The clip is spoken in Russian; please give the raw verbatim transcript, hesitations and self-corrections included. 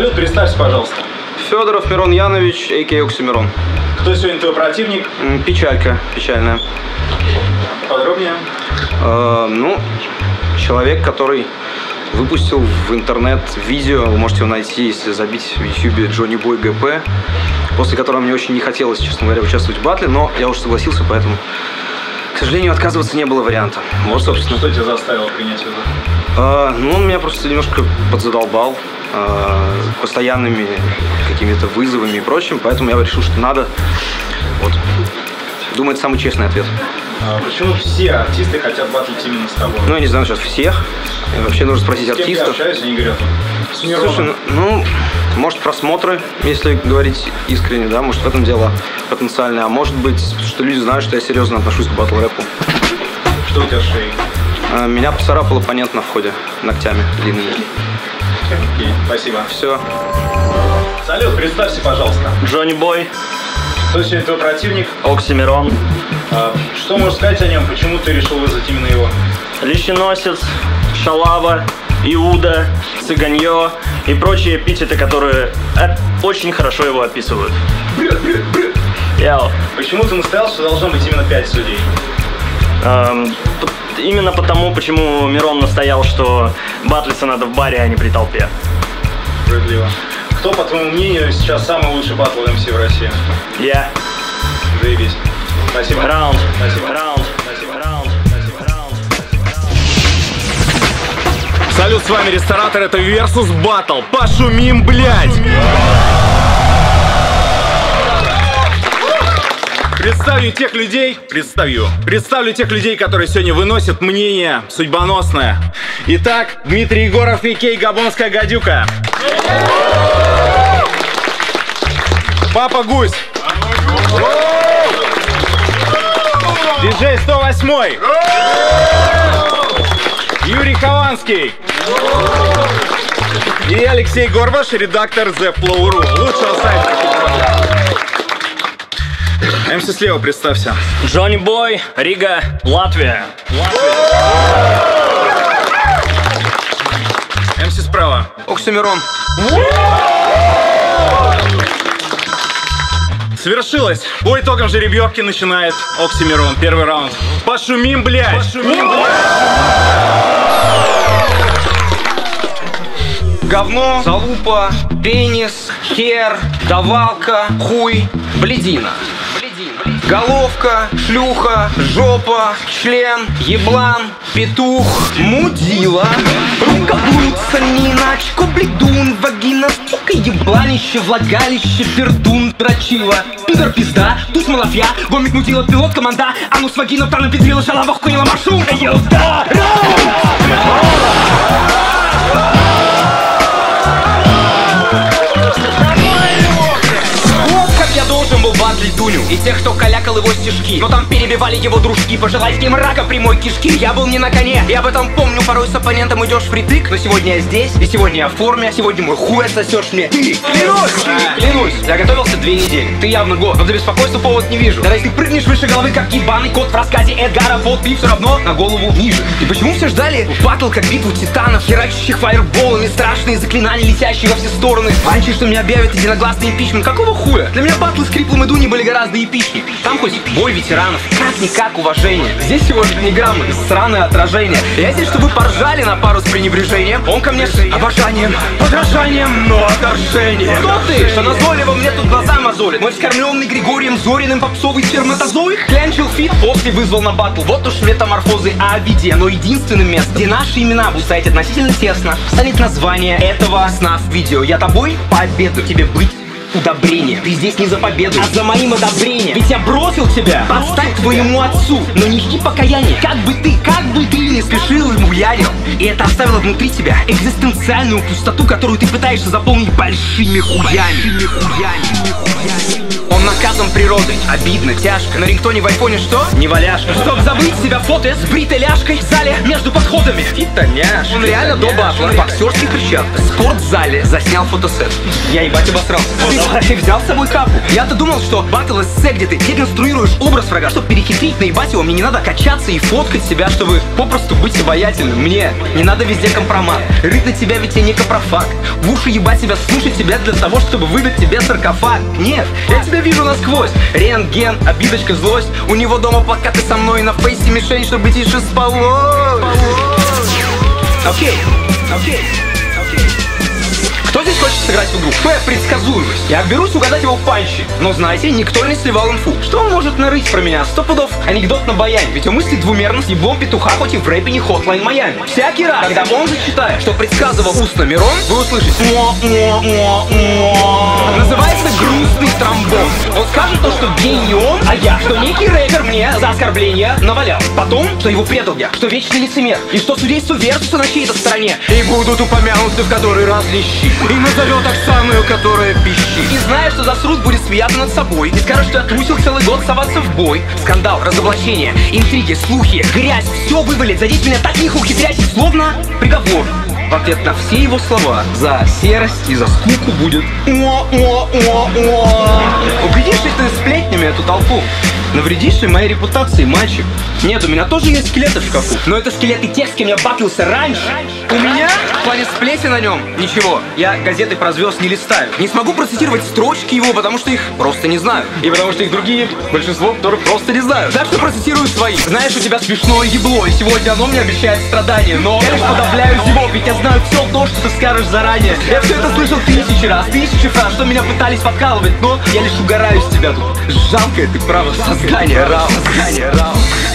Салют, представься, пожалуйста. Федоров Мирон Янович, а ка а Оксимирон. Кто сегодня твой противник? Печалька, печальная. Подробнее? Э, ну, человек, который выпустил в интернет видео, вы можете его найти, если забить в ютубе Джонни Бой ГП, после которого мне очень не хотелось, честно говоря, участвовать в батле, но я уже согласился, поэтому, к сожалению, отказываться не было варианта. Вот, собственно. Что тебя заставило принять его? Э, ну, он меня просто немножко подзадолбал э, постоянными какими-то вызовами и прочим, поэтому я решил, что надо. Вот. Думаю, это самый честный ответ. А почему все артисты хотят батлить именно с тобой? Ну, я не знаю сейчас всех. Вообще нужно спросить артистов. С кем ты общаешься, они говорят, с Мироном. Слушай, ну, может, просмотры, если говорить искренне, да, может, в этом дело потенциально. А может быть, что люди знают, что я серьезно отношусь к батл-рэпу. Что у тебя с шеей? А, меня поцарапал оппонент на входе ногтями длинными. Окей, спасибо. Все. Салют, представься, пожалуйста. Джонни Бой. Кто сегодня твой противник? Оксимирон. А, что можешь сказать о нем? Почему ты решил вызвать именно его? Лещеносец, шалава, Иуда, цыганье и прочие эпитеты, которые очень хорошо его описывают. Бред, бред, бред. Яу. Почему ты настоял, что должно быть именно пять судей? Эм, именно потому, почему Мирон настоял, что батлиться надо в баре, а не при толпе. Справедливо. Кто, по твоему мнению, сейчас самый лучший батл эм си в России? Я. Заебись. Спасибо. Раунд. Спасибо. Раунд. Спасибо. Раунд. Спасибо. Раунд. Салют, с вами Ресторатор, это Versus Battle. Пошумим, блядь! Представлю тех людей, представлю, представлю тех людей, которые сегодня выносят мнение судьбоносное. Итак, Дмитрий Егоров, а ка а Габонская гадюка. Папа Гусь. Диджей сто восемь. Юрий Хованский. И Алексей Горбаш, редактор The Flow точка ру, лучшего сайта. эм си слева, представься. Джонни Бой, Рига, Латвия. Латвия. эм си справа. Оксимирон. Свершилось. По итогам жеребьевки начинает Оксимирон. Первый раунд. Пошумим, блядь! Пошумим, блядь! Говно, залупа, пенис, хер, давалка, хуй, блядина. Головка, шлюха, жопа, член, еблан, петух, мудила. Рукоблудца, не иначе, кобледун, вагина, сука, ебланище, влагалище, пердун, дрочила. Пидор, пизда, туз, малафья, гомик, мудила, пилот, команда. А ну с вагином, там напедрила, шалава, хуйла, маршрутка, елда. Я должен был батлить Дуню и тех, кто калякал его стишки, но там перебивали его дружки. Пожелать им рака прямой кишки. Я был не на коне, я об этом помню. Порой с оппонентом идешь впритык, но сегодня я здесь, и сегодня я в форме. Сегодня мой хуй отсосешь мне. Ты, клянусь, клянусь, я готовился две недели. Ты явно год, но за беспокойство повод не вижу. Даже если ты прыгнешь выше головы, как ебаный кот в рассказе Эдгара По, ты все равно на голову ниже. И почему все ждали батл, как битву титанов, херачащих фаерболами, страшные заклинания, летящие во все стороны? Раньше, что меня объявят единогласный импичмент. Какого хуя? Для меня батлы с Криплом и Дуни были гораздо эпичнее. Там хоть бой ветеранов, как-никак уважение. Здесь всего лишь не граммы, сраное отражение. Я здесь, чтобы поржали на пару с пренебрежением. Он ко мне с обожанием, подражанием, но отторжением. Кто ты? Что назойливо мне тут глаза мозолит? Мой вскормленный Григорием Зориным попсовый сперматозоид клянчил фит, после вызвал на батл. Вот уж метаморфозы Овидия. Но единственным местом, где наши имена будут стоять относительно тесно, станет название этого сна в видео. Я тобой пообедаю, тебе быть удобрение. Ты здесь не за победу, а за моим одобрением. Ведь я бросил тебя подстать твоему отцу, но не жди покаяния. Как бы ты, как бы ты не спешил ему ярил, и это оставило внутри тебя экзистенциальную пустоту, которую ты пытаешься заполнить большими хуями. Он наказан природой, обидно, тяжко. На рингтоне в айфоне что? Не валяшка. Чтоб забыть себя фото с бритой ляжкой в зале между подходами. Фитоняш. Он реально до батла в боксерских перчатках в спортзале заснял фотосет. Я ебать обосрался. И взял с собой капу. Я-то думал, что батл эссе, где ты деконструируешь образ врага, чтобы перехитрить, наебать его, мне не надо качаться и фоткать себя, чтобы попросту быть обаятельным. Мне не надо везде компромат. Рыть на тебя, ведь я не капрофаг. В уши ебать себя, слушать тебя для того, чтобы выдать тебе саркофаг. Нет, я тебя вижу насквозь. Рентген, обидочка, злость. У него дома плакаты со мной, на фейсе мишень, чтобы тише спалось. Окей, окей. Кто здесь хочет сыграть в игру? П. Предсказуемость. Я берусь угадать его в панче. Но знаете, никто не сливал инфу. Что он может нарыть про меня? Сто пудов анекдот на баяне. Ведь он мыслит двумерно с еблом петуха, хоть и в рэпе не Hotline Miami. Всякий раз, когда он зачитает, что предсказывал устно Мирон, вы услышите называется грустный тромбон. Он скажет то, что гений не он, а я. Что некий рэпер мне за оскорбление навалял. Потом, что его предал я. Что вечный лицемер. И что судейство Версуса на чьей-то стороне. И будут упомянуты в который раз лещи. И назовет Оксану, которая пищит. И зная, что засрут, будет смеяться над собой. И скажет, что я трусил целый год соваться в бой. Скандал, разоблачение, интриги, слухи, грязь. Все вывалит, задеть меня так лихо ухитрясь. Словно приговор. В ответ на все его слова за серость и за скуку будет убедишь ли ты сплетнями эту толпу? Навредишь ли моей репутации, мальчик? Нет, у меня тоже есть скелеты в шкафу. Но это скелеты тех, с кем я батлился раньше. У меня в плане сплети на нем ничего. Я газеты про звезд не листаю. Не смогу процитировать строчки его, потому что их просто не знаю. И потому что их другие, большинство, которые просто не знаю. Так что процитирую свои. Знаешь, у тебя смешное ебло, и сегодня оно мне обещает страдания. Но я лишь подавляю его, ведь я знаю все то, что ты скажешь заранее. Я все это слышал тысячи раз, тысячи фраз, что меня пытались подкалывать, но я лишь угораю с тебя тут. Жалкое ты право создание, раунд, создание, раунд.